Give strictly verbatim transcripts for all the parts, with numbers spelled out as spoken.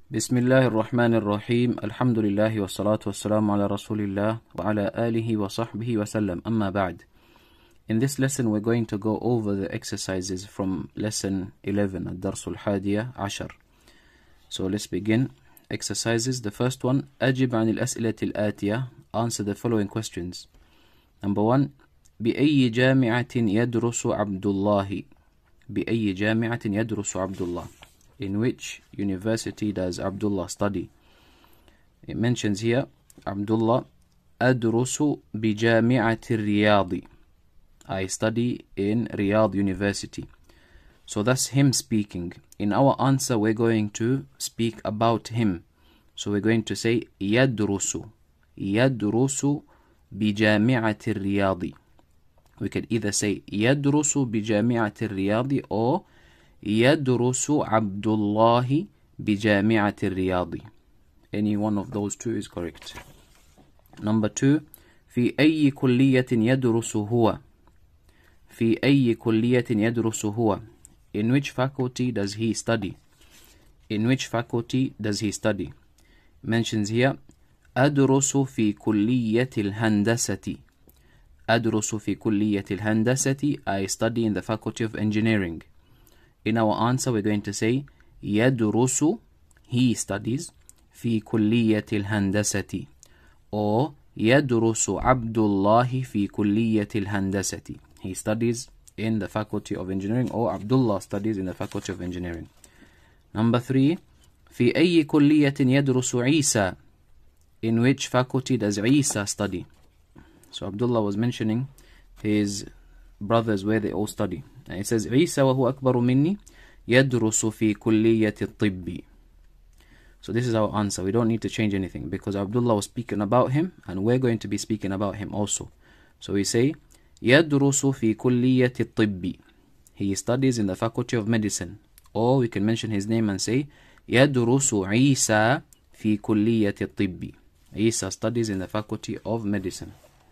بسم الله الرحمن الرحيم الحمد لله والصلاة والسلام على رسول الله وعلى آله وصحبه وسلم أما بعد. In this lesson we're going to go over the exercises from lesson eleven الدرس الحادية عشر. So let's begin. Exercises. The first one, أجب عن الأسئلة الآتية. Answer the following questions. Number one, بأي جامعة يدرس عبد الله؟ بأي جامعة يدرس عبد الله? In which university does Abdullah study? It mentions here, Abdullah أدرس بجامعة الرياض. I study in Riyadh University. So that's him speaking. In our answer, we're going to speak about him. So we're going to say يدرس يدرس بجامعة الرياض. We could either say يدرس بجامعة الرياض or يدرس عبد الله بجامعة الرياض. Any one of those two is correct. Number two, في أي كلية يدرس هو؟ في أي كلية يدرس هو? In which faculty does he study? In which faculty does he study? Mentions here, أدرس في كلية الهندسة. أدرس في كلية الهندسة. I study in the faculty of engineering. In our answer, we're going to say يدرس, he studies, في كلية الهندسة, or يدرس عبد الله في كلية الهندسة. He studies in the faculty of engineering, or Abdullah studies in the faculty of engineering. Number three, في أي كلية يدرس عيسى? In which faculty does Isa study? So Abdullah was mentioning his brothers where they all study. And it says عيسى وهو أكبر مني يدرس في كلية الطب. So this is our answer. We don't need to change anything because Abdullah was speaking about him and we're going to be speaking about him also. So we say يدرس في كلية الطب. He studies in the faculty of medicine. Or we can mention his name and say يدرس عيسى في كلية الطب. Isa studies in the faculty of medicine.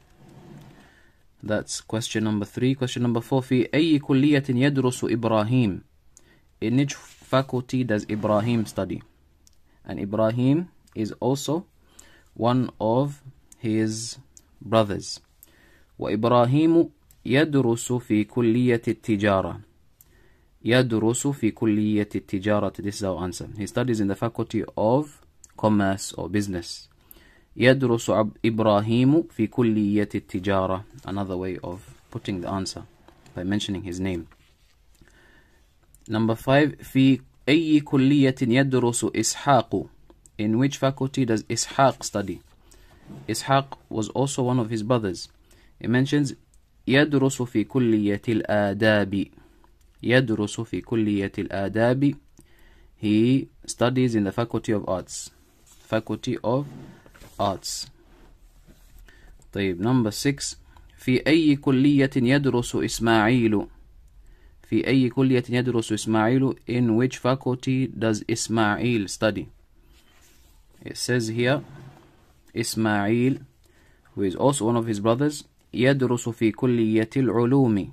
That's question number three. Question number four, في أي كلية يدرس إبراهيم? In which faculty does Ibrahim study? And Ibrahim is also one of his brothers. وإبراهيم يدرس في كلية التجارة. يدرس في كلية التجارة. This is our answer. He studies in the faculty of commerce or business. يدرس إبراهيم في كلية التجارة. Another way of putting the answer by mentioning his name. Number five, في أي كلية يدرس إسحاق? In which faculty does Ishaq study? Ishaq was also one of his brothers. It mentions يدرس في كلية الآداب. يدرس في كلية الآداب. He studies in the faculty of arts. Faculty of arts. طيب, number six, في أي كلية يدرس إسماعيل? في أي كلية يدرس إسماعيل? In which faculty does Ismail study? It says here Ismail, who is also one of his brothers, يدرس في كلية العلوم.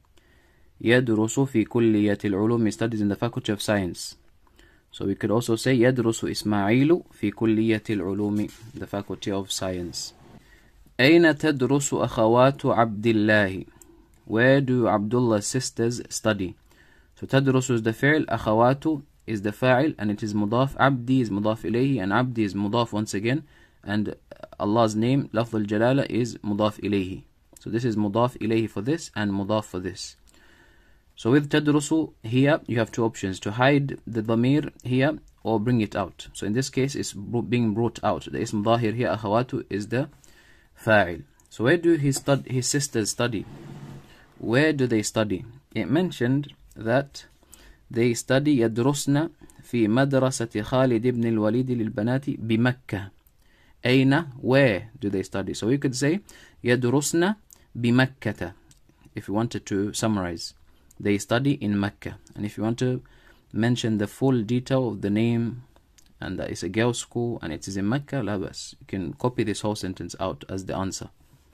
يدرس في كلية العلوم. He studies in the faculty of science. So we could also say يدرس إسماعيل في كلية العلوم, the faculty of science. أين تدرس أخوات عبد الله? Where do Abdullah's sisters study? So تدرس is the فعل, أخوات is the فاعل, and it is مضاف. عبدي is مضاف إليه, and عبدي is مضاف once again, and Allah's name, لفظ الجلالة, is مضاف إليه. So this is مضاف إليه for this and مضاف for this. So with تدرس here, you have two options: to hide the dhamir here or bring it out. So in this case, it's being brought out. The ism ظاهر here, أخوات, is the fa'il. So where do his, stud his sisters study? Where do they study? It mentioned that they study يدرسن في مدرسة خالد بن الوليد للبنات بمكة. أين? Where do they study? So we could say يدرسن بمكة if you wanted to summarize. They study in Mecca. And if you want to mention the full detail of the name and that it's a girls' school and it is in Mecca, labas, you can copy this whole sentence out as the answer.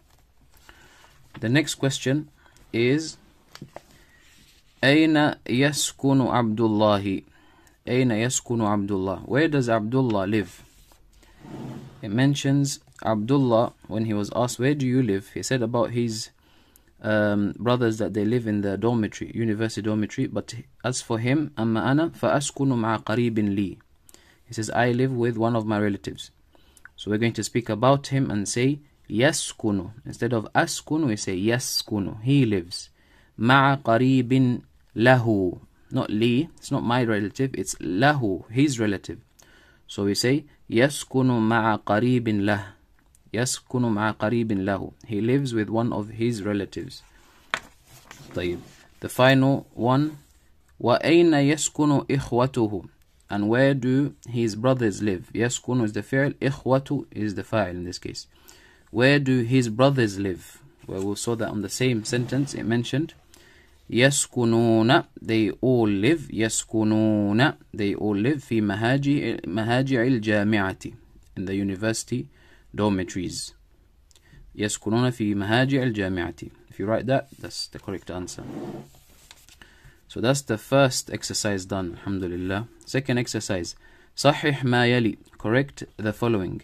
The next question is أين يسكن عبد الله? أين يسكن عبد الله? Where does Abdullah live? It mentions Abdullah when he was asked, where do you live? He said about his um, brothers that they live in the dormitory, university dormitory. But as for him, أما أنا فأسكن مع قريب لي. He says, I live with one of my relatives. So we're going to speak about him and say يسكن. Instead of أسكن, we say يسكن. He lives. مع قريب له. Not li, it's not my relative, it's lahu, his relative. So we say يسكن مع قريب له. يسكن مع قريب له. He lives with one of his relatives. طيب. The final one. وأين يسكن إخوته? And where do his brothers live? يسكن is the fi'l, إخوة is the fa'il in this case. Where do his brothers live? Well, we saw that on the same sentence it mentioned. يسكنون, they all live. يسكنون, they all live. في مهاجع مهاجع الجامعة, in the university dormitories. يسكنون في مهاجع الجامعة. If you write that, that's the correct answer. So that's the first exercise done, alhamdulillah. Second exercise, صحح ما يلي, correct the following.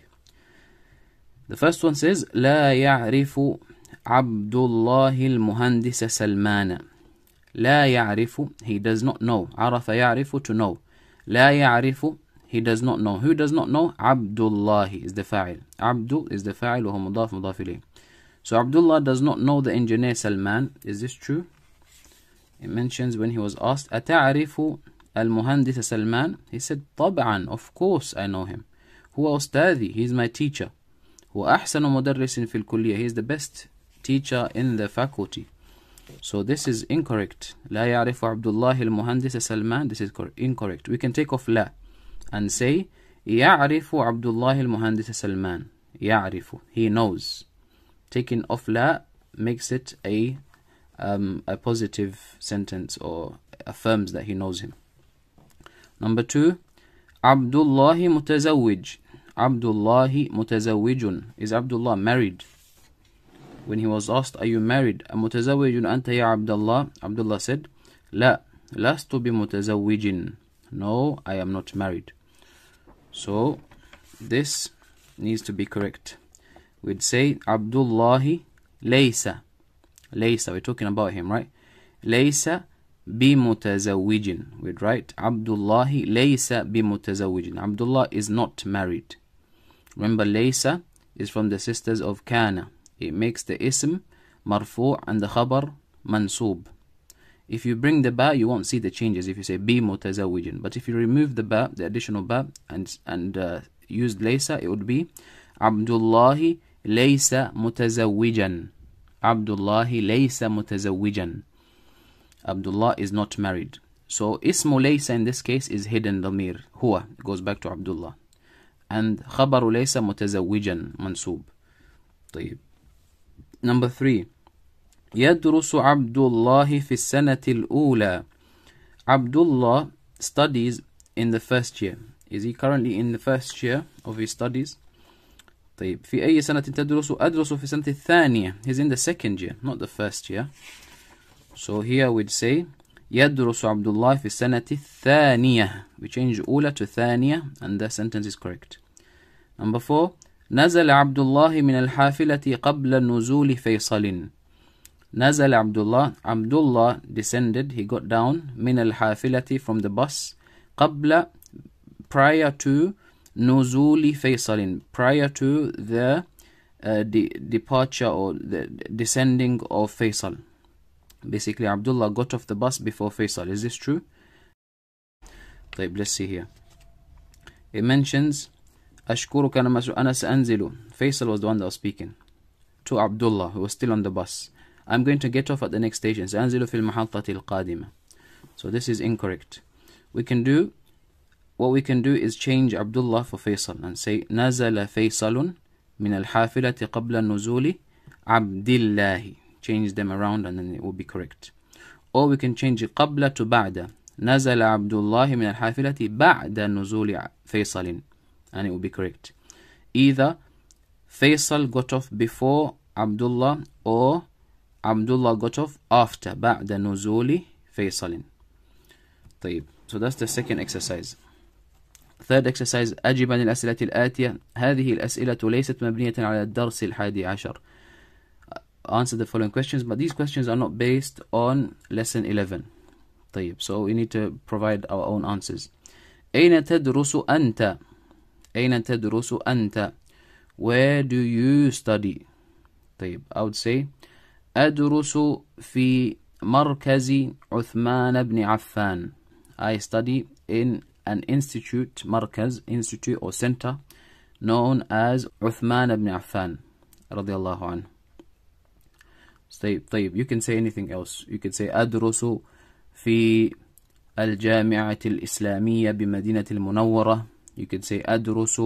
The first one says لا يعرف عبد الله المهندس سلمان. لا يعرف, he does not know. عرف يعرف, to know. لا يعرف, he does not know. Who does not know? Abdullah is the fa'il. Abdu is the fa'il وهو مضاف مضاف إليه. So Abdullah does not know the engineer Salman. Is this true? It mentions when he was asked أتعرف المهندس سلمان? He said طبعا, of course I know him. هو أستاذي, he is my teacher. هو أحسن مدرس في الكلية, he is the best teacher in the faculty. So this is incorrect. لا يعرف عبد الله المهندس سلمان. This is incorrect. We can take off لا and say يعرف عبد الله المهندس سلمان. يعرف, he knows. Taking off لا makes it a um, a positive sentence or affirms that he knows him. Number two, Abdullah متزوج. Abdullah متزوج. Is Abdullah married? When he was asked, are you married? متزوج أنت يا عبد الله? Abdullah said, لا لست بمتزوج. No, I am not married. So this needs to be correct. We'd say Abdullah ليس. ليس, we're talking about him, right? ليس بمتزوج. We'd write Abdullah ليس بمتزوج. Abdullah is not married. Remember, ليس is from the sisters of كان. It makes the ism marfu' and the khabar mansub. If you bring the ba, you won't see the changes if you say bi mutazawwijin. But if you remove the ba, the additional ba, and and uh, use laysa, it would be Abdullahi laysa mutazawwijan. Abdullahi laysa mutazawwijan. Abdullah is not married. So ismu laysa in this case is hidden damir. Huwa, it goes back to Abdullah. And khabaru laysa mutazawwijan mansub. طيب. Number three. يدرس عبد الله في السنة الأولى. Abdullah studies in the first year. Is he currently in the first year of his studies? طيب. في أي سنة تدرس؟ أدرس في السنة الثانية. He's in the second year, not the first year. So here we'd say يدرس عبد الله في السنة الثانية. We change أولى to ثانية and the sentence is correct. Number four. نزل عبد الله من الحافلة قبل نزول فيصل. نزل عبد الله. Abdullah descended, he got down. من الحافلة, from the bus. قبل, prior to نزول فيصل, prior to the uh, de departure or the descending of Faisal. Basically, Abdullah got off the bus before Faisal. Is this true? طيب, let's see here. It mentions أشكرك أنا سأنزل. Faisal was the one that was speaking to Abdullah, who was still on the bus. I'm going to get off at the next station. سأنزل في المحطة القادمة. So this is incorrect. We can do, what we can do is change Abdullah for Faisal and say نزل فيصل من الحافلة قبل النزول عبد الله. Change them around and then it will be correct. Or we can change قبل to بعد. نزل عبد الله من الحافلة بعد نزول فيصل. And it will be correct. Either Faisal got off before Abdullah or Abdullah got off after بعد نزول فيصل. طيب. So that's the second exercise. Third exercise, أجب عن الأسئلة الآتية. هذه الأسئلة ليست مبنية على الدرس الحادي عشر. Answer the following questions, but these questions are not based on lesson eleven. طيب, so we need to provide our own answers. أين تدرس أنت? أين تدرس أنت? Where do you study? طيب, I would say أدرس في مركز عثمان بن عفان. I study in an institute, مركز, institute or center, known as عثمان بن عفان رضي الله عنه. طيب, طيب, you can say anything else. You can say أدرس في الجامعة الإسلامية بمدينة المنورة. You can say أدرس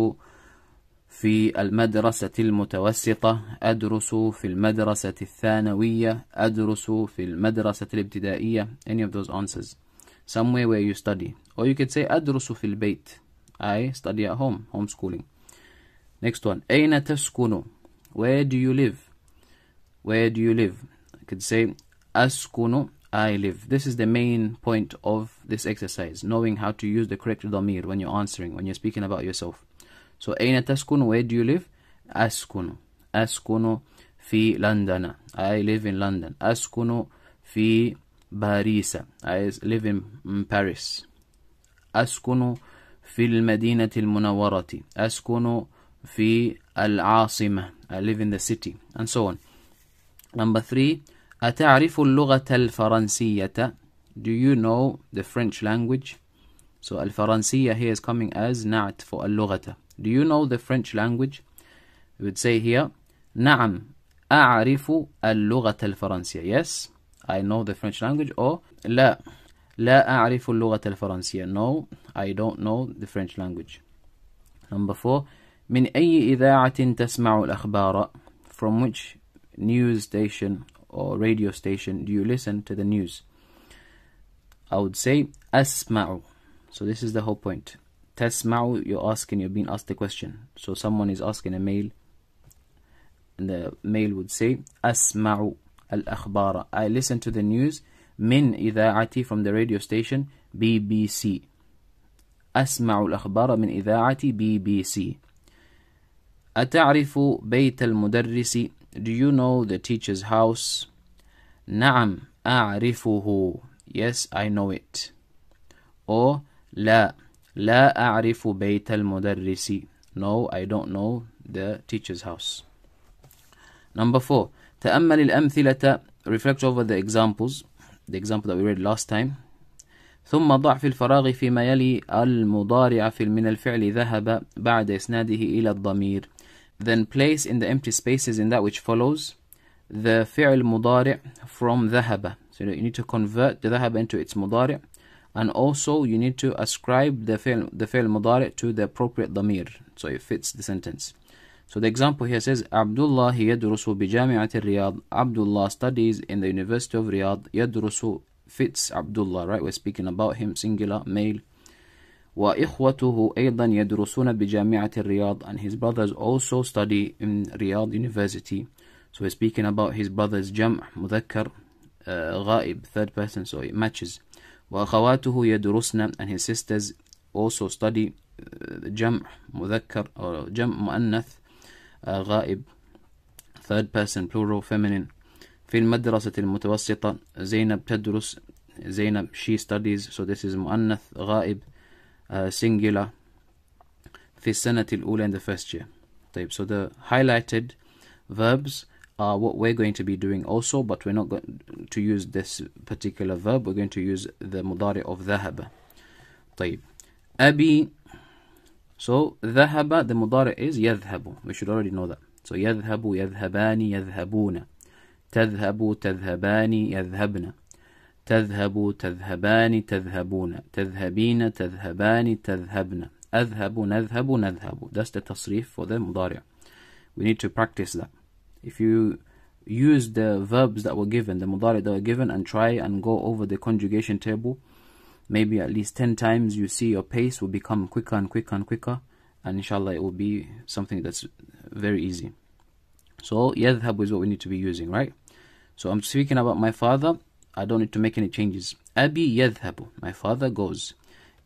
في المدرسة المتوسطة. أدرس في المدرسة الثانوية. أدرس في المدرسة الابتدائية. Any of those answers. Somewhere where you study. Or you could say أدرس في البيت. I study at home. Homeschooling. Next one. أين تسكن? Where do you live? Where do you live? I could say أسكن. I live. This is the main point of this exercise. Knowing how to use the correct ضمير when you're answering, when you're speaking about yourself. So أين تسكن? Where do you live? أسكن. أسكن في لندن. I live in London. أسكن في باريس. I live in Paris. أسكن في المدينة المنورة. أسكن في العاصمة. I live in the city. And so on. Number three. أتعرف اللغة الفرنسية? Do you know the French language? So الفرنسية here is coming as نعت for اللغة. Do you know the French language? We would say here نعم أعرف اللغة الفرنسية. Yes, I know the French language. Or لا لا أعرف اللغة الفرنسية. No, I don't know the French language. Number four. من أي إذاعة تسمع الأخبار? From which news station or radio station do you listen to the news? I would say أسمع. So this is the whole point. تسمع, you're asking, you're being asked a question. So someone is asking a male, and the male would say أسمع الأخبار. I listen to the news من إذاعتي, from the radio station B B C. أسمع الأخبار من إذاعة B B C. أتعرف بيت المدرس? Do you know the teacher's house? نعم أعرفه. Yes, I know it. Or لا لا أعرف بيت المدرس. No, I don't know the teacher's house. Number four. تأمل الأمثلة. Reflect over the examples. The example that we read last time. ثم ضع في الفراغ فيما يلي المضارع في من الفعل ذهب بعد إسناده إلى الضمير. Then place in the empty spaces in that which follows the فعل مضارع from ذهب. So you need to convert the ذهب into its مضارع, and also you need to ascribe the فعل the فعل مضارع to the appropriate ضمير so it fits the sentence. So the example here says Abdullah يدرس بجامعة الرياض. Abdullah studies in the University of Riyadh. يدرس fits Abdullah, right? We're speaking about him, singular, male. وإخوته أيضا يدرسون بجامعة الرياض, and his brothers also study in Riyadh University. So we're speaking about his brothers, جمع مذكر uh, غائب, third person, so it matches. وأخواته يدرسن, and his sisters also study uh, جمع مذكر or جمع مؤنث uh, غائب, third person, plural, feminine. في المدرسة المتوسطة زينب تدرس. زينب, she studies, so this is مؤنث غائب, Uh, singular. في السنة الأولى, in the first year. طيب, so the highlighted verbs are what we're going to be doing also, but we're not going to use this particular verb. We're going to use the مضارع of ذهب. طيب, أبي. So ذهب, the مضارع is يذهب. We should already know that. So يذهب, يذهبان, يذهبون. تذهب, تذهبان, يذهبن. تذهب, تذهبان, تذهبون. تذهبين, تذهبان, تذهبن. أذهب, نذهب, نذهب. That's the تصريف for the مضارع. We need to practice that. If you use the verbs that were given, the مضارع that were given, and try and go over the conjugation table, maybe at least ten times, you see your pace will become quicker and quicker and quicker, and inshallah it will be something that's very easy. So يذهب is what we need to be using, right? So I'm speaking about my father. I don't need to make any changes. أبي يذهب, my father goes.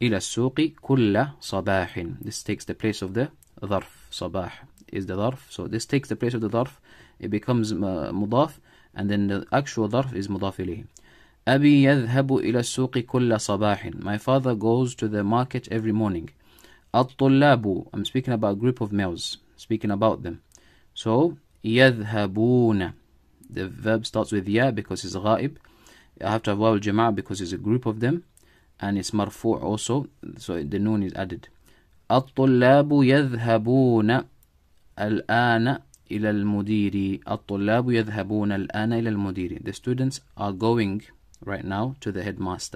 إلى السوق كل صباح. This takes the place of the ظرف. صباح is the ظرف, so this takes the place of the ظرف. It becomes uh, مضاف, and then the actual ظرف is مضاف إليه. أبي يذهب إلى السوق كل صباح. My father goes to the market every morning. الطلاب, I'm speaking about a group of males, speaking about them. So يذهبون, the verb starts with ya because it's غائب. I have to have واو الجماعة because it's a group of them, and it's مرفوع also, so the noon is added. الطلاب يذهبون الآن إلى المدير. الطلاب يذهبون الآن إلى المدير. The students are going right now to the headmaster.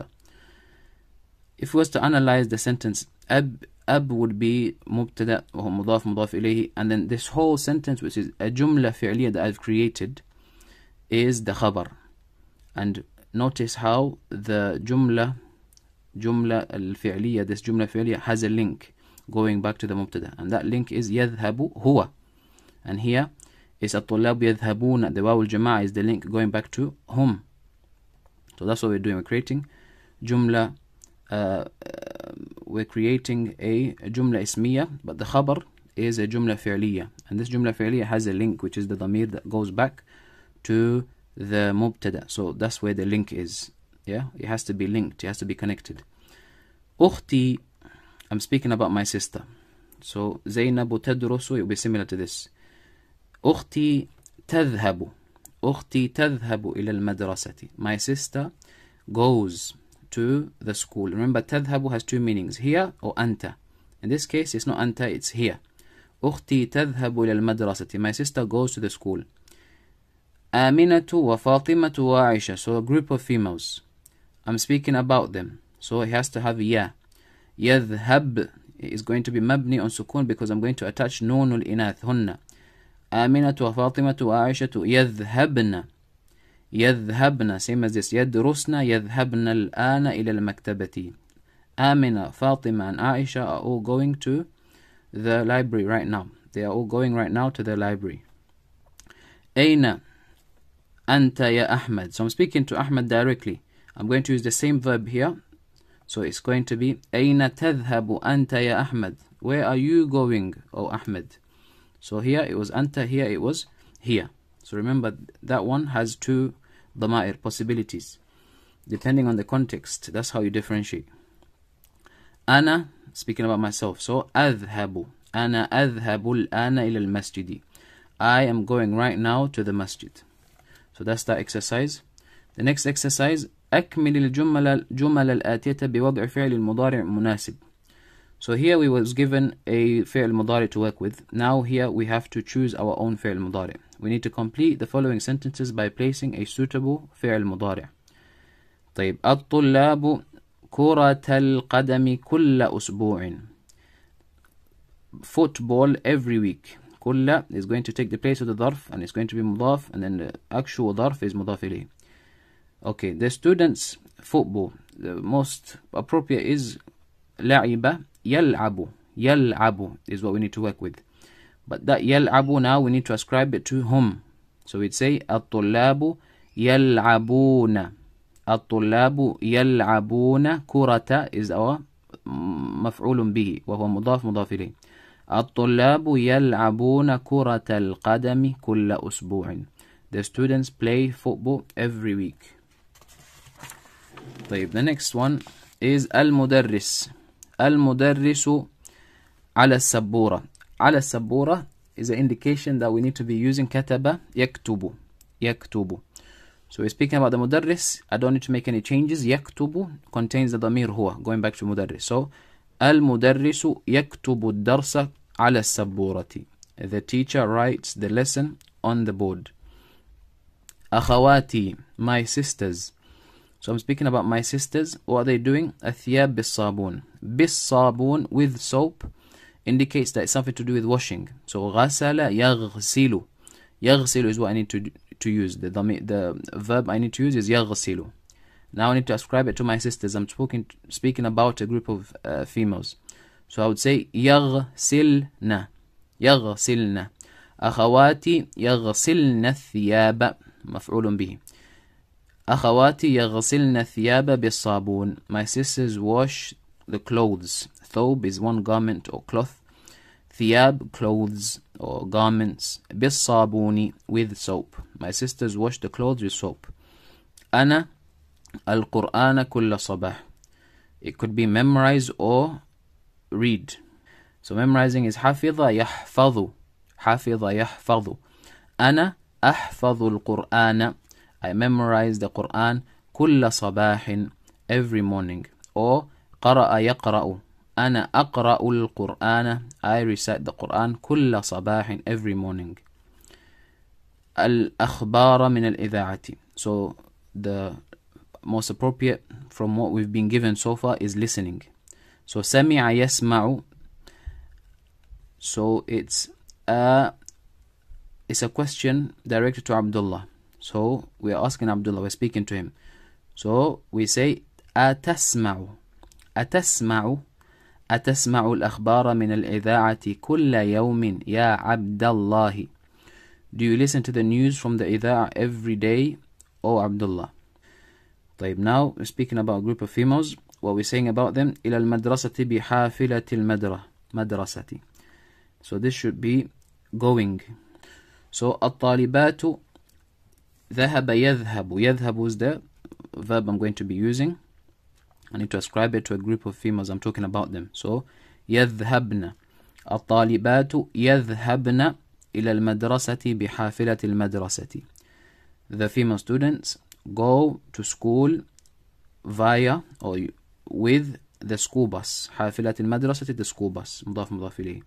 If we was to analyze the sentence, أب أب would be مبتدأ وهو مضاف مضاف إليه, and then this whole sentence, which is a جملة فعلية that I've created, is the خبر. And notice how the جملة جملة الفعلية, this جملة فعلية has a link going back to the مبتدأ, and that link is يذهب هو. And here is الطلاب يذهبون, the واو الجماعة is the link going back to هم. So that's what we're doing. We're creating جملة uh, uh, we're creating a, a جملة اسمية, but the خبر is a جملة فعلية, and this جملة فعلية has a link, which is the ضمير that goes back to the مبتدأ. So that's where the link is. Yeah, it has to be linked, it has to be connected. أختي, I'm speaking about my sister. So زينب تدرس, it will be similar to this. أختي تذهب أختي تذهب إلى المدرسة. My sister goes to the school. Remember, تذهب has two meanings, here or أنت. In this case, it's not أنت, it's here. أختي تذهب إلى المدرسة. My sister goes to the school. آمنة وفاطمة وعائشة. So a group of females. I'm speaking about them. So it has to have يا. يذهب is going to be مبني on سكون because I'm going to attach نون الإناث هن. آمنة وفاطمة وعائشة يذهبن. يذهبن, same as this. يدرسن يذهبن الآن إلى المكتبة. آمنة, Fatima, and Aisha are all going to the library right now. They are all going right now to the library. أين أنت يا أحمد. So I'm speaking to Ahmed directly. I'm going to use the same verb here. So it's going to be أين تذهب أنت يا أحمد. Where are you going, O Ahmed? So here it was أنت, here it was here. So remember, that one has two ضمائر possibilities. Depending on the context, that's how you differentiate. أنا, speaking about myself. So أذهب. أنا أذهب الآن إلى المسجد. I am going right now to the masjid. So that's that exercise. The next exercise, أكمل الجمل الجمل الآتية بوضع فعل المضارع مناسب. So here we was given a فعل مضارع to work with. Now here we have to choose our own فعل مضارع. We need to complete the following sentences by placing a suitable فعل مضارع. طيب, الطلاب كرة القدم كل أسبوع. Football every week. كل is going to take the place of the ظرف, and it's going to be مضاف, and then the actual ظرف is مضاف إليه. Okay, the students football, the most appropriate is لعب يلعب. يلعب is what we need to work with. But that يلعب, now we need to ascribe it to whom. So we'd say الطلاب يلعبون. الطلاب يلعبون كرة is our مفعول به وهو مضاف مضاف إليه. الطلاب يلعبون كرة القدم كل أسبوع. The students play football every week. طيب, the next one is المدرس. المدرس على السبورة. على السبورة is an indication that we need to be using كتب يكتب. يكتب. So we're speaking about the مدرس. I don't need to make any changes. يكتب contains the ضمير هو, going back to مدرس. So المدرس يكتب الدرس على السبورة. The teacher writes the lesson on the board. أخواتي, my sisters. So I'm speaking about my sisters. What are they doing? الثياب بالصابون. بالصابون, with soap, indicates that it's something to do with washing. So غسل يغسل. يغسل is what I need to to use. The, the the verb I need to use is يغسل. Now I need to ascribe it to my sisters. I'm speaking speaking about a group of uh, females. So I would say يغسلن. يغسلن. أخواتي يغسلن الثياب. مفعول به. أخواتي يغسلن الثياب بالصابون. My sisters wash the clothes. Thobe is one garment or cloth. Thiyab, clothes or garments. Bis-sabuni, with soap. My sisters wash the clothes with soap. Ana al-Qur'ana kulla sabah. It could be memorize or read. So memorizing is حفظ يحفظ. حفظ يحفظ. أنا أحفظ القرآن. I memorize the Quran كل صباح, every morning. Or قرأ يقرأ. أنا أقرأ القرآن. I recite the Quran كل صباح, every morning. الأخبار من الإذاعة. So the most appropriate from what we've been given so far is listening. So سمع يسمع. So it's a, it's a question directed to Abdullah. So we are asking Abdullah, we're speaking to him. So we say أتسمع أتسمع أتسمع الأخبار من الإذاعة كل يوم يا عبد الله. Do you listen to the news from the إذاعة every day, O Abdullah? طيب, now we're speaking about a group of females. What we're saying about them, إلى المدرسة بحافلة المدرة مدرستي. So this should be going. So الطالبات ذهب يذهب. يذهب is the verb I'm going to be using. I need to ascribe it to a group of females. I'm talking about them. So يذهبن. الطالبات يذهبن إلى المدرسة بحافلة المدرسة. The female students go to school via or with the school bus. حافلة المدرسة, the school bus. مضاف مضاف إليه.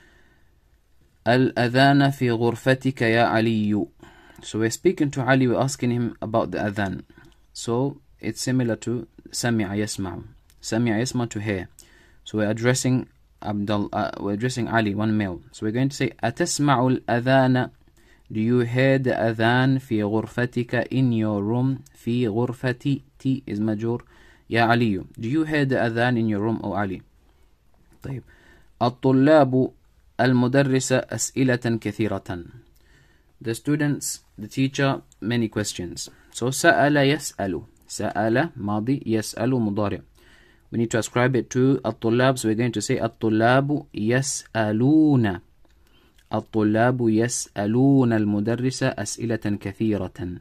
الأذان في غرفتك يا علي. So we're speaking to Ali, we're asking him about the adhan. So it's similar to سمع يسمع. سمع يسمع, to hear. So we're addressing Abdul, uh, we're addressing Ali, one male. So we're going to say أتسمع الأذان. Do you hear the adhan في غرفتك, in your room. في غرفتي, T is major. يا علي. Do you hear the adhan in your room, O Ali? طيب. الطلاب المدرسة أسئلة كثيرة. The students, the teacher, many questions. So سأل يسأل. سأل ماضي, يسأل مضارع. We need to ascribe it to الطلاب. So we're going to say الطلاب يسألون. الطلاب يسألون المدرسة أسئلة كثيرة.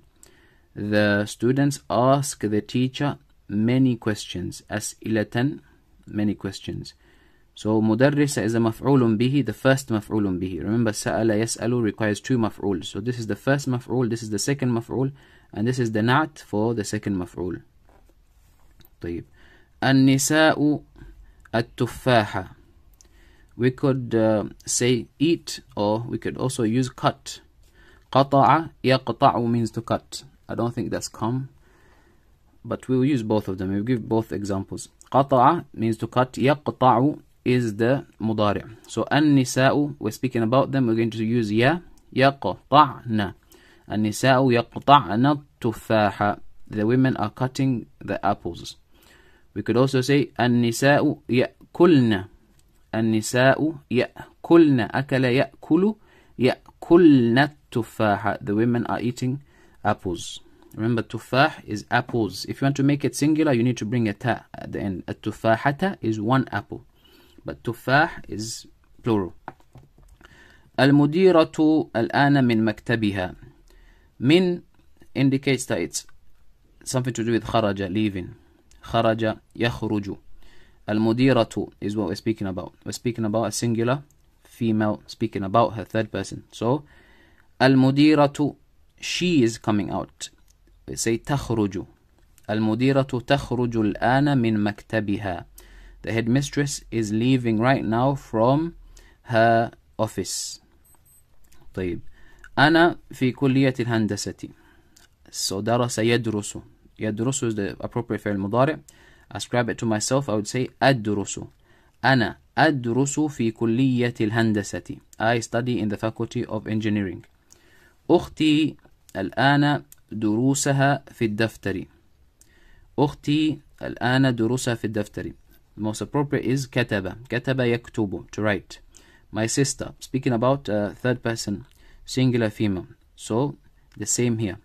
The students ask the teacher many questions. أسئلة, many questions. So مدرسة is a مفعول به, the first مفعول به. Remember سأل يسأل requires two مفعول. So this is the first مفعول, this is the second مفعول, and this is the نعت for the second مفعول. طيب. النساء التفاحة. We could uh, say eat, or we could also use cut. قطع يقطع means to cut. I don't think that's come, but we will use both of them. We'll give both examples. قطع means to cut. يقطع is the مضارع. So النساء, we're speaking about them, we're going to use يا. يقطعن. النساء يقطعن التفاحة. The women are cutting the apples. We could also say النساء يأكلن. النساء يأكلن. أكل يأكل. يأكلن التفاحة. The women are eating apples. Remember, tufah is apples. If you want to make it singular, you need to bring a ta at the end. التفاحة is one apple, but tufah is plural. المديرة الآن من مكتبها. من indicates that it's something to do with خرج, leaving. خرج يخرج. المديرة is what we're speaking about. We're speaking about a singular female, speaking about her third person. So المديرة, she is coming out. We say تخرج. المديرة تخرج الآن من مكتبها. The headmistress is leaving right now from her office. طيب. أنا في كلية الهندسة. So درس يدرس. يدرس is the appropriate فعل مضارع. Ascribe it to myself, I would say أدرس. أنا أدرس في كلية الهندسة. I study in the faculty of engineering. أختي الآن دروسها في الدفتر. أختي الآن دروسها في الدفتر. The most appropriate is كتب. كتب يكتب, to write. My sister, speaking about uh, third person, singular female. So the same here.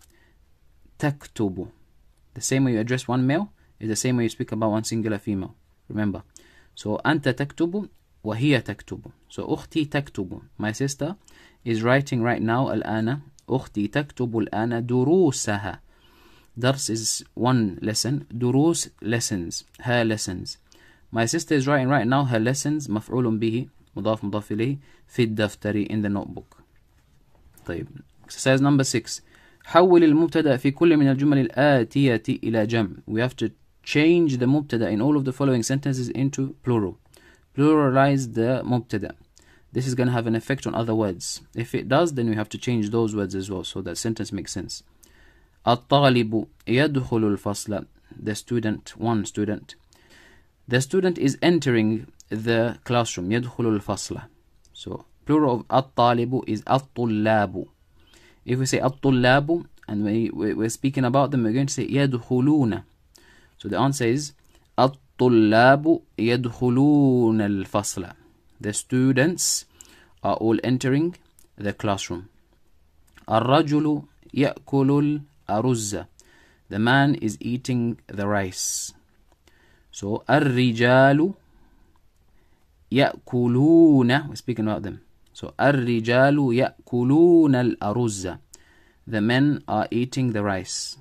تكتب. The same way you address one male is the same way you speak about one singular female. Remember. So أنت تكتب وهي تكتب. So أختي تكتب, my sister is writing right now. الآن أختي تكتب الآن دروسها. Dars is one lesson. دروس lessons, her lessons. My sister is writing right now her lessons. مفعول به مضاف مضاف إليه في الدفتر, in the notebook. طيب, exercise number six. حول المبتدأ في كل من الجمل الآتية إلى جمع. We have to change the مبتدأ in all of the following sentences into plural. Pluralize the مبتدأ. This is going to have an effect on other words. If it does, then we have to change those words as well, so that sentence makes sense. الطالب يدخل الفصل. The student, one student. The student is entering the classroom. يدخل الفصل. So plural of الطالب is الطلاب. If we say الطلاب and we, we, we're speaking about them, we're going to say يدخلون. So the answer is الطلاب يدخلون الفصل. The students are all entering the classroom. الرجل يأكل الأرز. The man is eating the rice. So الرجال يأكلون, we're speaking about them. So الرجال يأكلون الأرز. The men are eating the rice.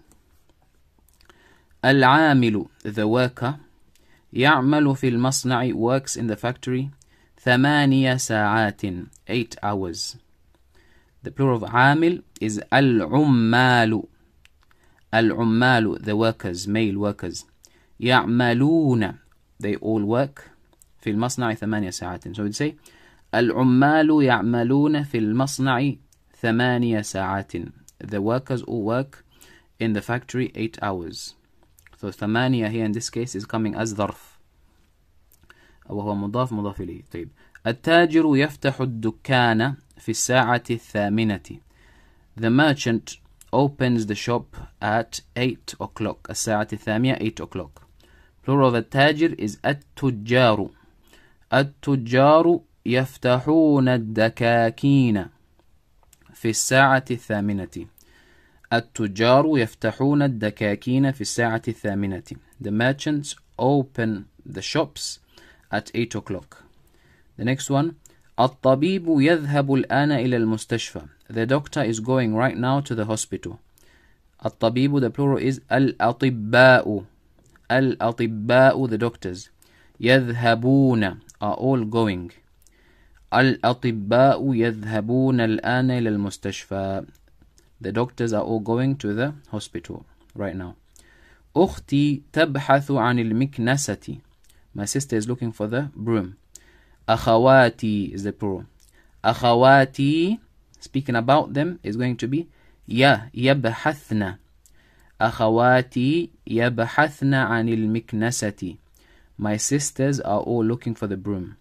العامل, the worker, يعمل في المصنع, works in the factory, ثمانية ساعات, eight hours. The plural of عامل is العمال. العمال, the workers, male workers. يعملون, they all work. في المصنع ثمانية ساعات. So we'd say العمال يعملون في المصنع ثمانية ساعات. The workers all work in the factory eight hours. So ثمانية here in this case is coming as ظرف, وهو مضاف مضاف إليه. طيب, التاجر يفتح الدكان في الساعة الثامنة. The merchant opens the shop at eight o'clock. الساعة الثامنة, eight o'clock. Plural of التاجر is التجار. التجار يفتحون الدكاكين في الساعة الثامنة. التجار يفتحون الدكاكين في الساعة الثامنة. The merchants open the shops at eight o'clock. The next one. الطبيب يذهب الآن إلى المستشفى. The doctor is going right now to the hospital. الطبيب, the plural is الأطباء. الأطباء, the doctors. يذهبون are all going. الأطباء يذهبون الآن إلى المستشفى. The doctors are all going to the hospital right now. أختي تبحث عن المكنسة. My sister is looking for the broom. أخواتي is the plural. أخواتي, speaking about them, is going to be يا يبحثن. أخواتي يبحثن عن المكنسة. My sisters are all looking for the broom.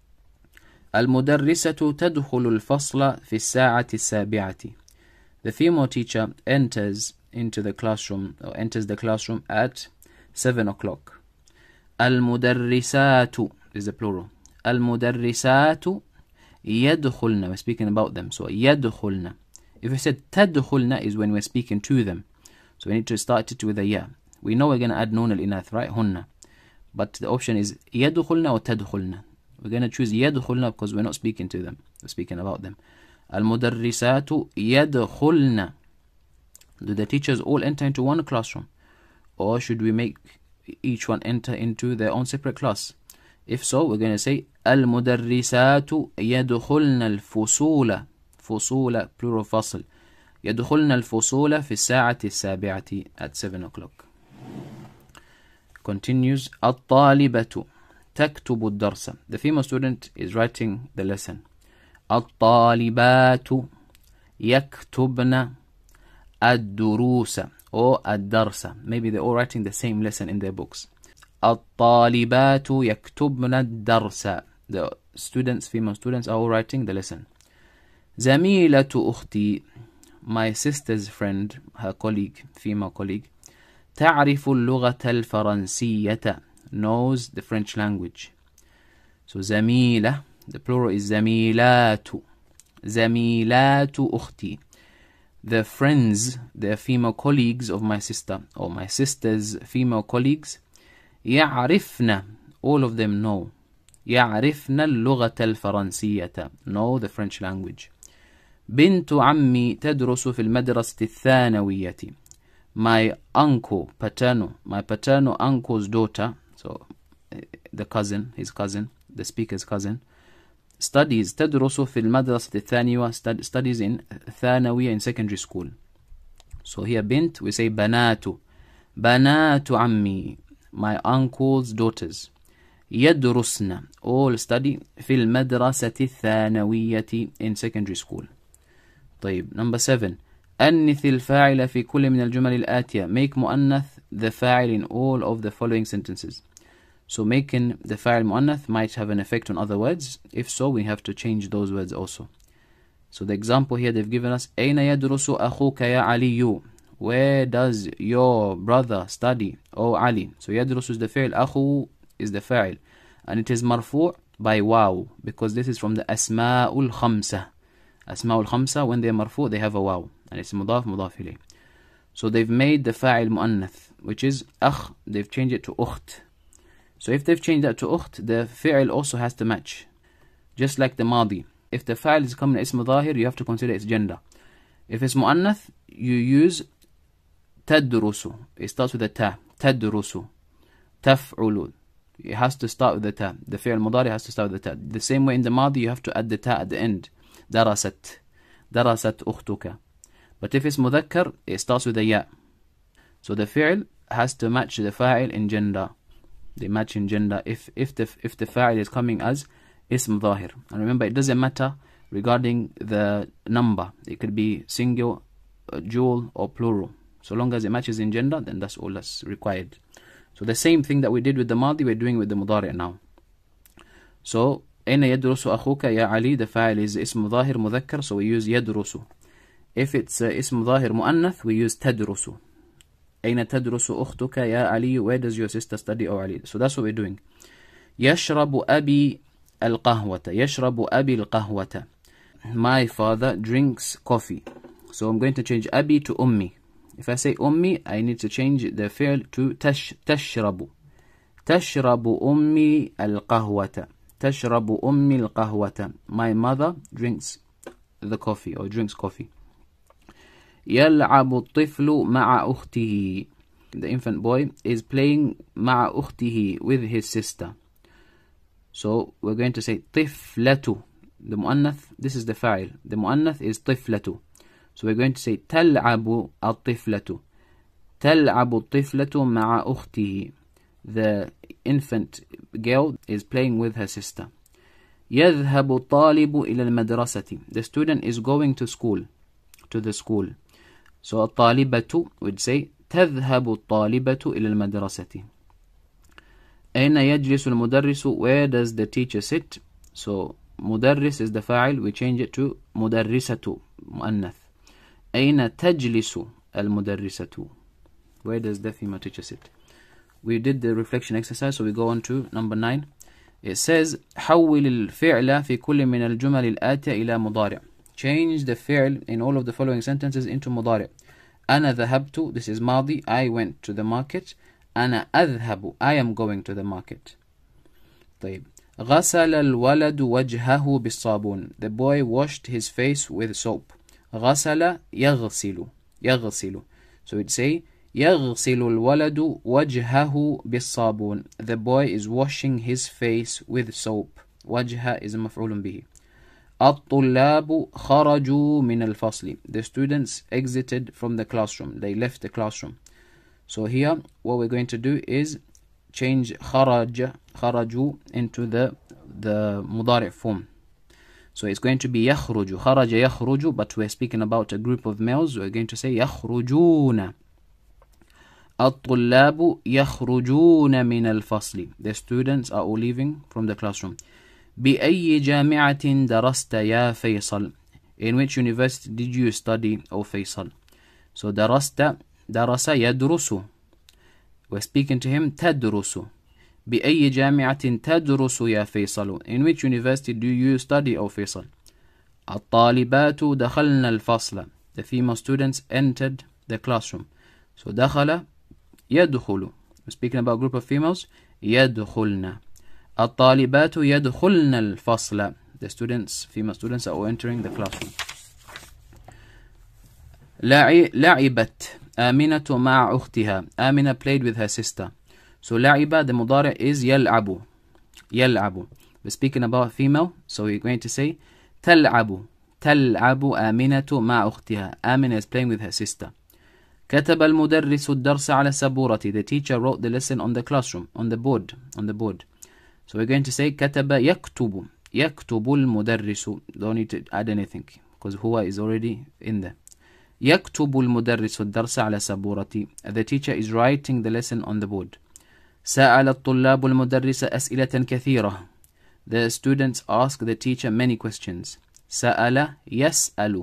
المدرسة تدخل الفصل في الساعة السابعة. The female teacher enters into the classroom or enters the classroom at seven o'clock. المدرسات is the plural. المدرسات يدخلن, we're speaking about them. So يدخلن. If we said تدخلن is when we're speaking to them. So we need to start it with a ya. We know we're going to add نون الإناث, right? هن. But the option is يدخلن or تدخلن. We're going to choose يدخلن because we're not speaking to them. We're speaking about them. المدرسات يدخلن. Do the teachers all enter into one classroom? Or should we make each one enter into their own separate class? If so, we're going to say المدرسات يدخلن الفصول. فصول, plural فصل. يدخلن الفصول في الساعة السابعة at seven o'clock. Continues. الطالبة تكتب الدرس. The female student is writing the lesson. الطالبات يكتبن الدروس or الدرس. Maybe they're all writing the same lesson in their books. الطالبات يكتبن الدرس. The students, female students, are all writing the lesson. زميلة أختي, my sister's friend, her colleague, female colleague, تعرف اللغة الفرنسية, knows the French language. So زميلة, the plural is زميلات. زميلات أختي. The friends, the female colleagues of my sister, or my sister's female colleagues, يعرفن, all of them know. يعرفن اللغة الفرنسية. Know the French language. بنت عمي تدرس في المدرسة الثانوية. My uncle, paternal, my paternal uncle's daughter, so the cousin, his cousin, the speaker's cousin, studies تدرس في المدرسة الثانوية, studies in ثانوية, in secondary school. So here bint, we say بنات, بنات عمي, my uncle's daughters. يدرسن, all study في المدرسة الثانوية, in secondary school. طيب, number seven. أنث الفاعل في كل من الجمل الآتية. Make مؤنث the فاعل in all of the following sentences. So making the fa'il mu'annath might have an effect on other words. If so, we have to change those words also. So the example here they've given us, أين يدرس أخوك يا علي? Where does your brother study? Oh Ali. So يدرس is the fa'il, أخو is the fa'il. And it is marfu' by waw, because this is from the Asma'ul Khamsa. Asma'ul Khamsa, when they are marfu' they have a waw. And it's mudaf, mudaf ilayh. So they've made the fa'il mu'annath, which is akh, they've changed it to ukht. So if they've changed that to ukht, the fi'il also has to match. Just like the madi. If the fa'il is coming ism dhahir, you have to consider its gender. If it's mu'annath, you use tadrusu. It starts with a ta. Tadrusu. Taf'ulu. It has to start with the ta. The fi'il mudari has to start with the ta. The same way in the madi, you have to add the ta at the end. Darasat. Darasat ukhtuka. But if it's mudhakkar, it starts with a ya. So the fi'il has to match the fa'il in gender. They match in gender if if the if the fa'il is coming as ism dhahir. And remember, it doesn't matter regarding the number. It could be single, uh, dual, or plural. So long as it matches in gender, then that's all that's required. So the same thing that we did with the madi, we're doing with the mudari' now. So أين يدرس أخوك يا علي? The fa'il is ism dhahir mudhakkar, so we use يدرس. If it's uh, ism dhahir mu'annath, we use تدرس. أين تدرس أختك يا علي? Where does your sister study, O Ali? So that's what we're doing. يشرب أبي القهوة. يشرب أبي القهوة. My father drinks coffee. So I'm going to change أبي to أمي. If I say أمي, I need to change the fi'l to تش تشرب. تشرب أمي القهوة. تشرب أمي القهوة. My mother drinks the coffee or drinks coffee. يلعب الطفل مع أخته. The infant boy is playing مع أخته, with his sister. So we're going to say طفلة. The mu'annath, this is the fa'il. The mu'annath is طفلة. So we're going to say تلعب الطفلة. تلعب الطفلة مع أخته. The infant girl is playing with her sister. يذهب الطالب إلى المدرسة. The student is going to school, to the school. So الطالبة would say تذهب الطالبة إلى المدرسة. أين يجلس المدرس? Where does the teacher sit? So مدرس is the fa'il, we change it to مدرسة مؤنث. أين تجلس المدرسة? Where does the female teacher sit? We did the reflection exercise, so we go on to number nine. It says حول الفعل في كل من الجمل الآتية إلى مضارع. Change the fi'l in all of the following sentences into مضارع. أنا ذهبت, this is ماضي, I went to the market. أنا أذهب, I am going to the market. طيب. غسل الولد وجهه بالصابون. The boy washed his face with soap. غسل يغسل. يغسل. So we'd say يغسل الولد وجهه بالصابون. The boy is washing his face with soap. وجه is مفعول به. الطلاب خرجوا من الفصل. The students exited from the classroom. They left the classroom. So here what we're going to do is change خرج خرجوا into the the مضارع form. So it's going to be يخرج. خرج يخرج, but we're speaking about a group of males. We're going to say يخرجون. الطلاب يخرجون من الفصل. The students are all leaving from the classroom. بأي جامعة درست يا فيصل? In which university did you study, O Faisal? So درست, درس يدرس. We're speaking to him تدرس. بأي جامعة تدرس يا فيصل? In which university do you study, O Faisal? الطالبات دخلن الفصل. The female students entered the classroom. So دخل يدخل. We're speaking about a group of females. يدخلن. الطالبات يدخلن الفصل. The students, female students are entering the classroom. لعبت آمنة مع أختها. Amina played with her sister. So لعب, the مضارع is يلعب. يلعب. We're speaking about female, so we're going to say تلعب. تلعب آمنة مع أختها. Amina is playing with her sister. كتب المدرس الدرس على السبورة. The teacher wrote the lesson on the classroom, on the board, on the board. So we're going to say كتب يكتب. يكتب المدرس. Don't need to add anything because هو is already in there. يكتب المدرس الدرس على السبورة. The teacher is writing the lesson on the board. سأل الطلاب المدرس أسئلة كثيرة. The students ask the teacher many questions. سأل يسأل.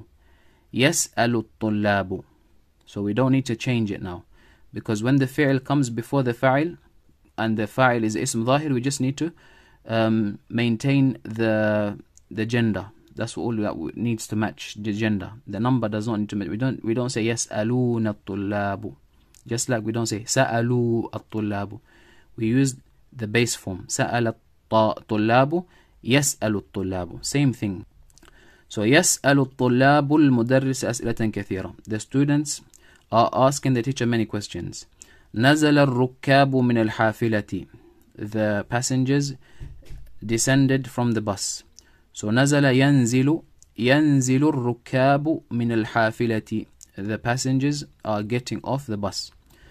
يسأل الطلاب. So we don't need to change it now. Because when the fi'l comes before the fa'il, and the fa'il is ism zahir, we just need to um, maintain the the gender. That's all that needs to match the gender. The number does not need to match. We don't we don't say يسألون الطلاب. Just like we don't say سألوا الطلاب. We use the base form. سأل الطلاب يسأل الطلاب. Same thing. So يسأل الطلاب المدرس أسئلة كثيرة. The students are asking the teacher many questions. نزل الركاب من الحافلة. The passengers descended from the bus. So نزل ينزل. ينزل الركاب من الحافلة. The passengers are getting off the bus.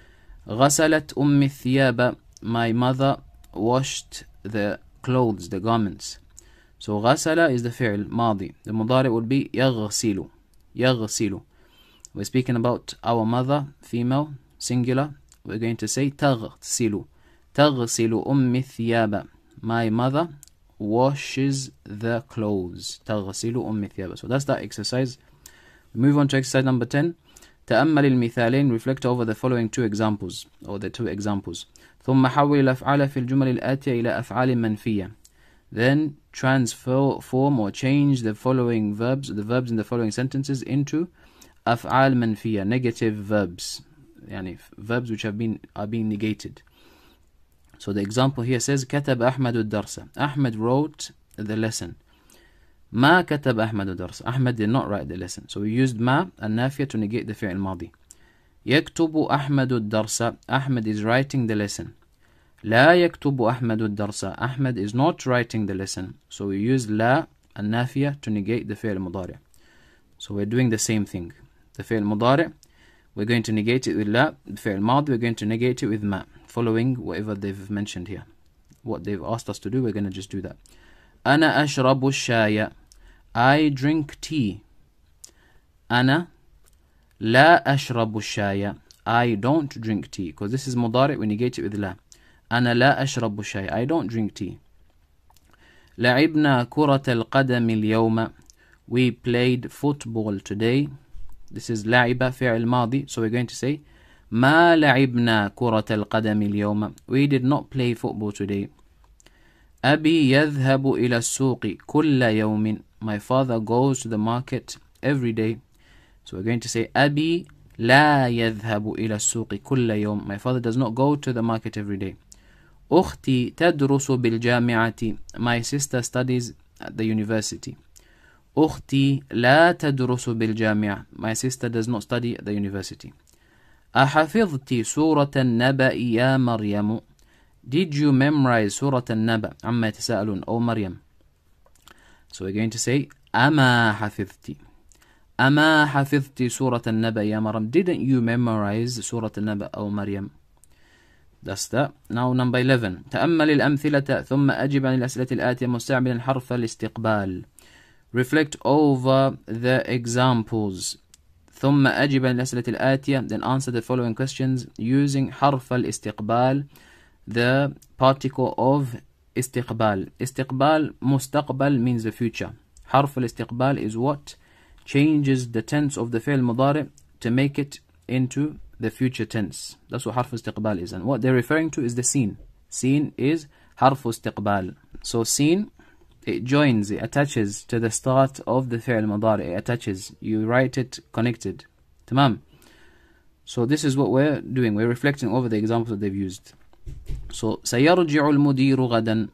غسلت أم الثياب. My mother washed the clothes, the garments. So غسل is the fi'l ماضي. The مضارع would be يغسل. يغسل. We're speaking about our mother, female, singular. We're going to say تغسل. تغسل أم الثياب. My mother washes the clothes. تغسل أم الثياب. So that's that exercise. We move on to exercise number ten. تأمل المثالين. Reflect over the following two examples, or the two examples. ثم حول الأفعال في الجمل الآتية إلى أفعال منفية. Then transform or change the following verbs, the verbs in the following sentences, into أفعال منفية, negative verbs. يعني verbs which have been are being negated. So the example here says كتب أحمد الدرس. Ahmed wrote the lesson. ما كتب أحمد الدرس. Ahmed did not write the lesson. So we used ما النافية to negate the فعل الماضي. يكتب أحمد الدرس. Ahmed is writing the lesson. لا يكتب أحمد الدرس. Ahmed is not writing the lesson. So we use لا النافية to negate the فعل المضارع. So we're doing the same thing. The فعل المضارع, we're going to negate it with لا. The فعل الماضي, we're going to negate it with ما. Following whatever they've mentioned here. What they've asked us to do, we're going to just do that. أنا أشرب الشاي. I drink tea. أنا لا أشرب الشاي. I don't drink tea. Because this is مضارع, we negate it with لا. أنا لا أشرب الشاي. I don't drink tea. لعبنا كرة القدم اليوم. We played football today. This is لعب فعل ماضي. So we're going to say ما لعبنا كرة القدم اليوم. We did not play football today. أبي يذهب إلى السوق كل يوم. My father goes to the market every day. So we're going to say أبي لا يذهب إلى السوق كل يوم. My father does not go to the market every day. أختي تدرس بالجامعة. My sister studies at the university. أختي لا تدرس بالجامعة. My sister does not study at the university. أحفظت سورة النبأ يا مريم. Did you memorize سورة النبأ عما يتساءلون أو مريم. So we're going to say أما حفظت. أما حفظت سورة النبأ يا مريم. Didn't you memorize سورة النبأ أو مريم. That's that. Now number eleven. تأمل الأمثلة ثم أجب عن الأسئلة الآتية مستعملا حرف الاستقبال. Reflect over the examples. ثم أجب عن الأسئلة الآتية. Then answer the following questions using حرف الاستقبال, the particle of استقبال. استقبال مستقبل means the future. حرف الاستقبال is what changes the tense of the فعل المضارع to make it into the future tense. That's what حرف استقبال is. And what they're referring to is the scene. Scene is حرف استقبال. So scene, it joins, it attaches to the start of the فعل المضارع. It attaches. You write it connected. تمام. So this is what we're doing. We're reflecting over the examples that they've used. So سيرجع المدير غدا.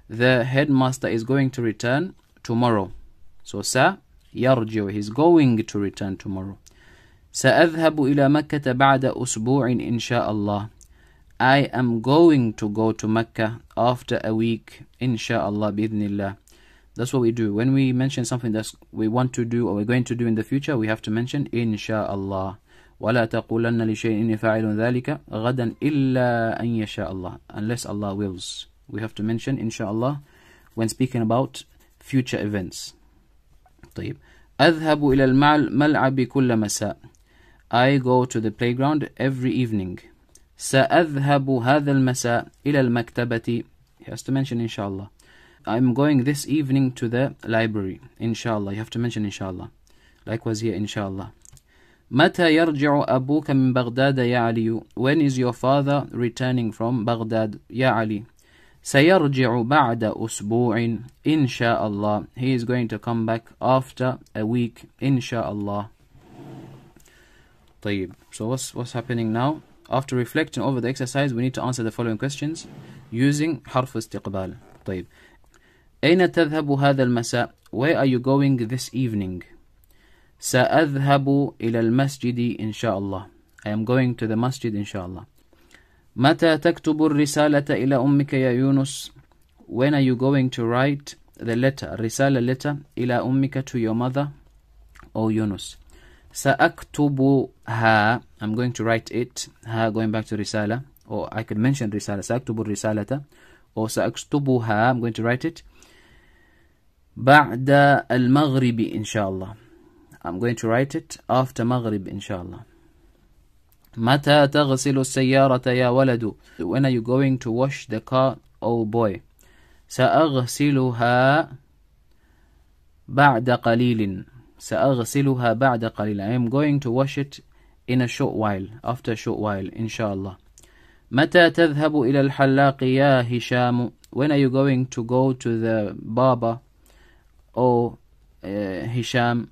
the headmaster is going to return tomorrow. So sa yarji'u, he's going to return tomorrow. سأذهب إلى مكة بعد أسبوع إن شاء الله. I am going to go to Mecca after a week, inshallah, بإذن. That's what we do. When we mention something that we want to do or we're going to do in the future, we have to mention inshallah. وَلَا تَقُولَنَّ لِشَيْءٍ إِنِّي فَاعِلٌ ذَلِكَ غَدًا إِلَّا أَن يَشَاءَ اللَّهُ. Unless Allah wills. We have to mention inshallah when speaking about future events. طيب. أذهب إلى الملعب كل مساء. I go to the playground every evening. سأذهب هذا المساء إلى المكتبة. He has to mention inshallah. I'm going this evening to the library. Inshallah. You have to mention inshallah. Likewise here inshallah. متى يرجع أبوك من بغداد يا علي. When is your father returning from Baghdad يا علي. سيرجع بعد أسبوع إن شاء الله. He is going to come back after a week إن شاء الله. طيب. So what's, what's happening now? After reflecting over the exercise, we need to answer the following questions using حرف استقبال. طيب. أين تذهب هذا المساء. Where are you going this evening. سأذهب إلى المسجد إن شاء الله. I am going to the masjid إن شاء الله. متى تكتب الرسالة إلى أمك يا يونس. When are you going to write the letter, رسالة letter, إلى أمك, to your mother, O Yunus. سأكتبها. I'm going to write it. ها, going back to رسالة, or I could mention رسالة. سأكتب الرسالة, or سأكتبها. I'm going to write it. بعد المغرب إن شاء الله. I'm going to write it after Maghrib inshallah. متى تغسل السيارة يا ولد. When are you going to wash the car, oh boy. سأغسلها بعد قليل. سأغسلها بعد قليل. I am going to wash it in a short while, after a short while inshallah. متى تذهب إلى الحلاق يا هشام. When are you going to go to the barber, oh uh, Hisham.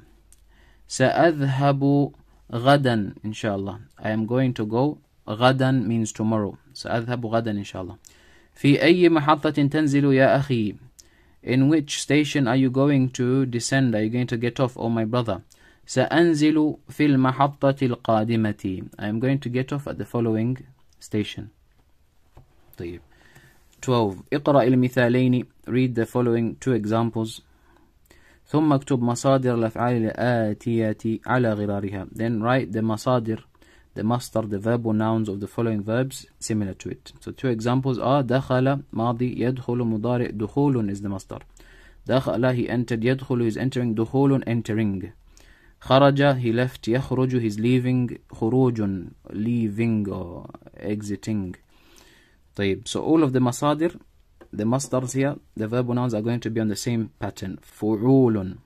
سأذهب غدا إن شاء الله. I am going to go. غدا means tomorrow. سأذهب غدا إن شاء الله. في أي محطة تنزل يا أخي. In which station are you going to descend? Are you going to get off, oh my brother? سأنزل في المحطة القادمة. I am going to get off at the following station. طيب. twelve. اقرأ المثالين. Read the following two examples. ثم اكتب مصادر الأفعال الآتية على غرارها. Then write the مصادر, the masdar, the verbal nouns of the following verbs similar to it. So two examples are دخل ماضي, يدخل مضارع, دخول is the masdar. دخل, he entered, يدخل, he is entering, دخول, entering. خرج, he left, يخرج, he is leaving, خروج, leaving or exiting. طيب. So all of the masadir, the masdars here, the verbal nouns are going to be on the same pattern. فعول.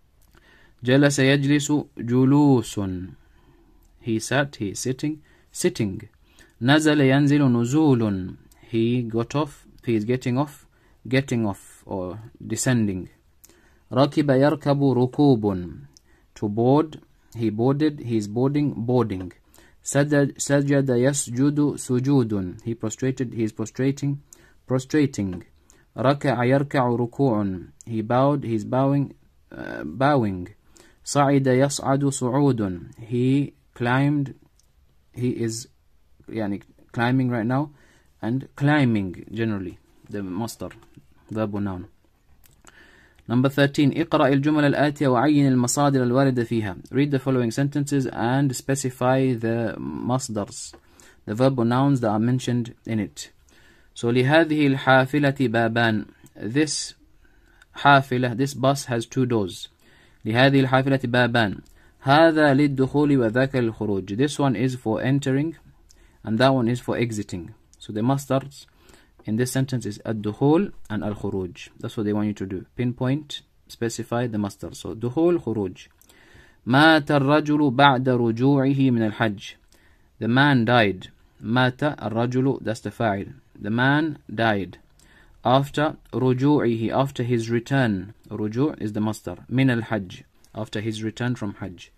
جلس يجلس جلوس. He sat, he is sitting, sitting. نزل ينزل نزول. He got off, he is getting off, getting off or descending. ركب يركب ركوب. To board, he boarded, he is boarding, boarding. سجد يسجد سجود. He prostrated, he is prostrating, prostrating. ركع يركع ركوع. He bowed, he is bowing, uh, bowing. صعد يصعد صعود. He climbed, he is يعني climbing right now, and climbing generally, the masdar, verb noun. Number thirteen. اقرأ الجمل الآتية وعين المصادر الواردة فيها. Read the following sentences and specify the masdars, the verbal nouns that are mentioned in it. So لهذه الحافلة بابان. This حافلة, this bus has two doors. لهذه الحافلة بابان. هذا للدخول وذاك للخروج. This one is for entering and that one is for exiting. So the masdars in this sentence is الدخول and الخروج. That's what they want you to do. Pinpoint, specify the masdar. So دخول, خروج. مات الرجل بعد رجوعه من الحج. The man died. مات الرجل, that's the فاعل. The man died after رجوعه, after his return. رجوع is the masdar. من الحج, after his return from Hajj.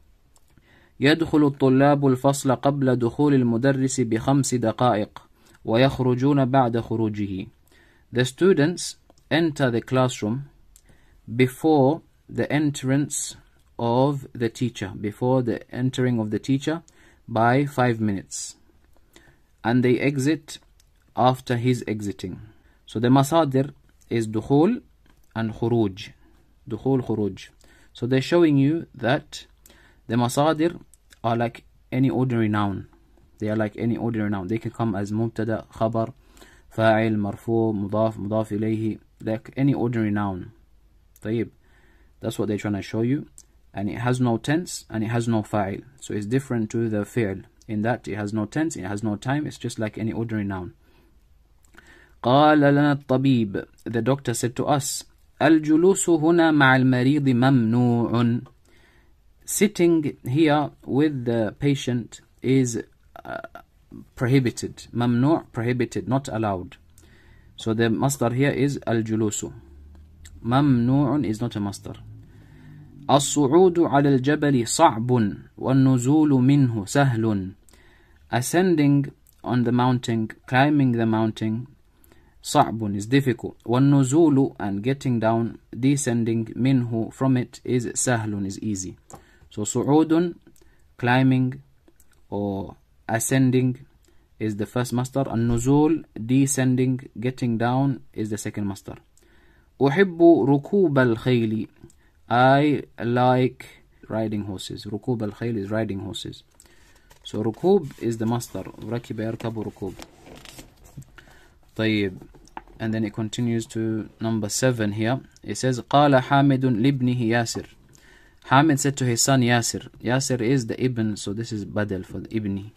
يدخل الطلاب الفصل قبل دخول المدرس بخمس دقائق ويخرجون بعد خروجه. The students enter the classroom before the entrance of the teacher, before the entering of the teacher by five minutes, and they exit after his exiting. So the masadir is dukhul and khuruj. Dukhul, khuruj. So they're showing you that the masadir are like any ordinary noun. They are like any ordinary noun. They can come as mubtada, khabar, fa'il, marfu, mudaf, mudaf ilayhi, like any ordinary noun. طيب. That's what they're trying to show you. And it has no tense and it has no fa'il. So it's different to the fi'l in that it has no tense, it has no time. It's just like any ordinary noun. قال لنا الطبيب. The doctor said to us, الجلوس هنا مع المريض ممنوع. Sitting here with the patient is uh, prohibited. ممنوع, prohibited, not allowed. So the masdar here is الجلوس. ممنوع is not a masdar. الصعود على الجبل صعب والنزول منه سهل. Ascending on the mountain, climbing the mountain, صعب is difficult. والنزول, and getting down, descending, منه, from it, is سهل, is easy. So صعود, climbing or ascending, is the first masdar. النزول, descending, getting down, is the second masdar. أحب ركوب الخيل. I like riding horses. ركوب الخيل is riding horses. So ركوب is the masdar. ركب يركب ركوب. طيب. And then it continues to number seven here. It says قال حامد لابنه ياسر. Hamid said to his son Yasir. Yasir is the ibn, so this is badal for the ibni.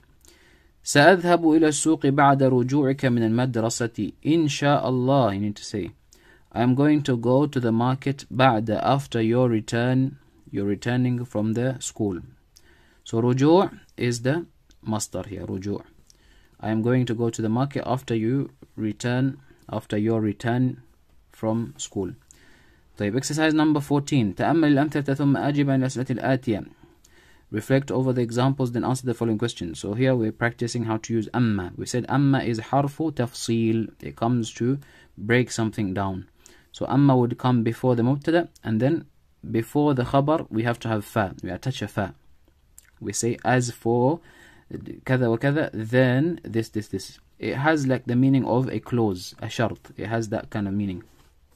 سأذهب إلى السوق بعد رجوعك من المدرسة إن شاء الله. You need to say, I am going to go to the market بعد, after your return, you're returning from the school. So رجوع is the masdar here, رجوع. I am going to go to the market after you return, after your return from school. طيب, exercise number fourteen. تأمل الأمثلة ثم أجب عن الأسئلة الآتية. Reflect over the examples, then answer the following questions. So here we're practicing how to use amma. We said amma is harfu tafsil. It comes to break something down. So amma would come before the mubtada, and then before the khabar we have to have fa. We attach a fa. We say as for kada wa kada, then this, this, this. It has like the meaning of a clause, a shart. It has that kind of meaning.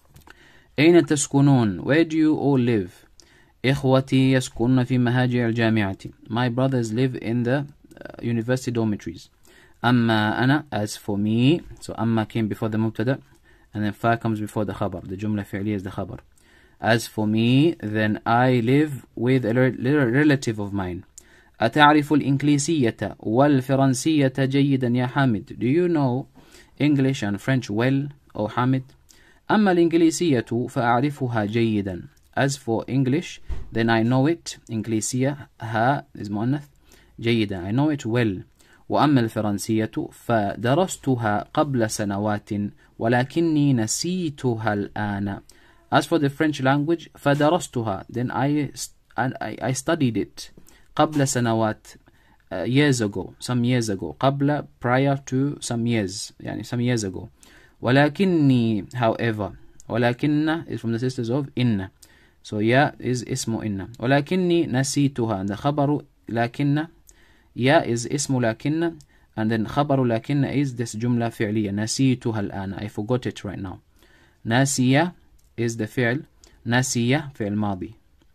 أين تسكنون? Where do you all live? إخوتي يسكنون في مهاجر الجامعة. My brothers live in the uh, university dormitories. أما أنا, as for me. So أما came before the mubtada, and then fa comes before the khabar. The jumla fi'liya is the khabar. As for me, then I live with a relative of mine. أتعرف الإنجليزية والفرنسية جيدا يا حامد? Do you know English and French well, O Hamid? أما الإنجليزية فأعرفها جيدا. As for English, then I know it. إنجليزية, ها is مؤنث, جيدا, I know it well. وأما الفرنسية فدرستها قبل سنوات ولكني نسيتها الآن. As for the French language, فدرستها, then I, I, I studied it. قبل سنوات, uh, years ago, some years ago. قبل, prior to some years, يعني some years ago. ولكني, however, ولكن is from the sisters of inna. So ya is ismu inna. ولكني نسيتها, and the خبر لكن, ya is ismu لكن, and then خبر لكن is this جملة فعلية. نسيتها الآن, I forgot it right now. ناسية is the fi'l. ناسية fi'l ماضي.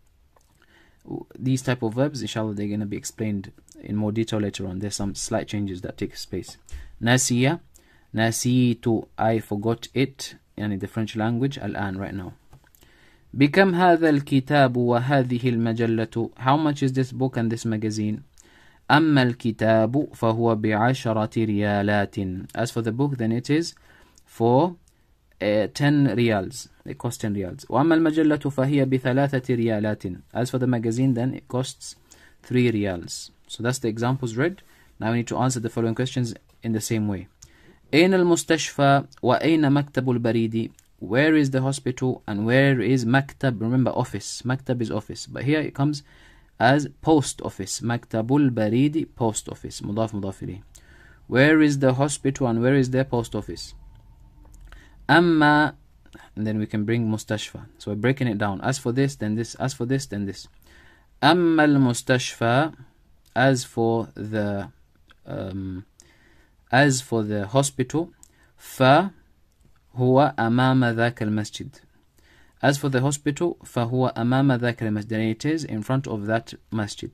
These type of verbs, inshallah, they're going to be explained in more detail later on. There's some slight changes that take place. ناسية, نسيت, I forgot it, يعني the French language, الآن, right now. بكم هذا الكتاب وهذه المجلة? How much is this book and this magazine? أما الكتاب فهو بعشرة ريالات. As for the book, then it is for uh, ten riyals. It costs ten riyals. وأما المجلة فهي بثلاثة ريالات. As for the magazine, then it costs three riyals. So that's the examples read. Now we need to answer the following questions in the same way. أين المستشفى وأين مكتب البريد? Where is the hospital and where is maktab? Remember, office. Maktab is office, but here it comes as post office. Maktabul baridi, post office. Mudaf mudaf ilayh. Where is the hospital and where is the post office? Amma and then we can bring mustashfa. So we're breaking it down. As for this, then this. As for this, then this. أما المستشفى, as for the um, as for the hospital, فهو أمام ذاك المسجد. As for the hospital, فهو أمام ذاك المسجد, then it is in front of that masjid.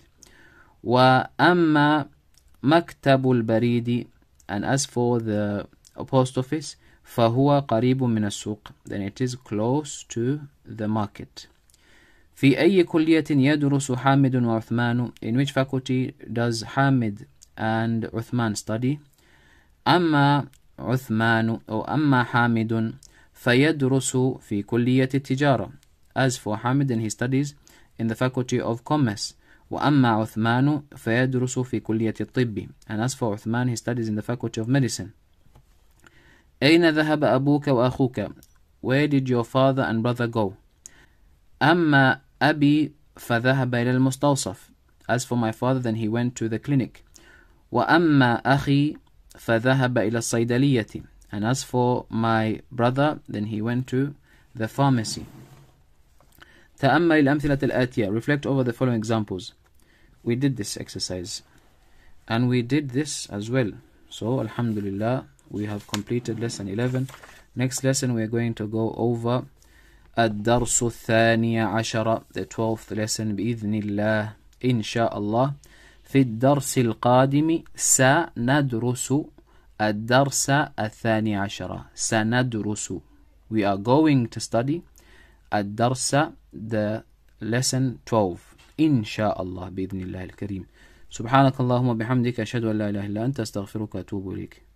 وأما مكتب البريد, and as for the post office, فهو قريب من السوق, then it is close to the market. في أي كلية يدرس حامد وعثمان, in which faculty does Hamid and Uthman study? أما عثمان أو أما حامد فيدرس في كلية التجارة. As for Hamid, then he studies in the faculty of commerce. وأما عثمان فيدرس في كلية الطب. And as for Uthman, he studies in the faculty of medicine. أين ذهب أبوك وأخوك? Where did your father and brother go? أما أبي فذهب إلى المستوصف. As for my father, then he went to the clinic. وأما أخي فذهب إلى الصيدلية. And as for my brother, then he went to the pharmacy. تأمل الأمثلة الآتية. Reflect over the following examples. We did this exercise, and we did this as well. So, Alhamdulillah, we have completed lesson eleven. Next lesson, we are going to go over الدرس الثاني عشر, the twelfth lesson, بإذن الله إن شاء الله. في الدرس القادم سندرس الدرس الثاني عشر. سندرس, we are going to study الدرس, the lesson twelve. إن شاء الله بإذن الله الكريم. سبحانك اللهم وبحمدك أشهد أن لا إله إلا أنت أستغفرك وأتوب إليك.